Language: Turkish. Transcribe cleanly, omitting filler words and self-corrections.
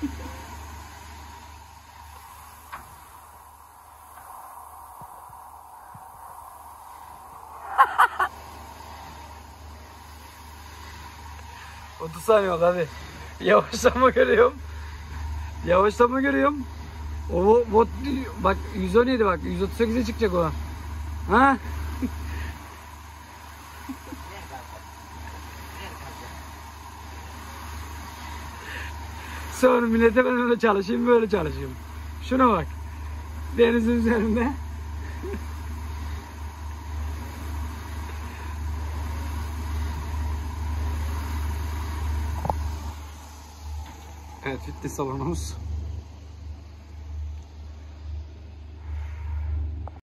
Otuz saniye oldu hadi. Yavaşlama görüyorum. Yavaşlama görüyorum. O bot bak 117 bak 138'e çıkacak o. Ha? Sonra millete ben öyle çalışayım böyle çalışayım. Şuna bak. Denizin üzerinde. Evet, fitness salonumuz.